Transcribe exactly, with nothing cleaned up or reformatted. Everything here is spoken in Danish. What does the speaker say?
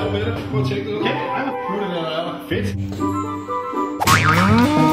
arbejde med det. Prøv at tjekke det ud. Ja, nu er det der. Fedt.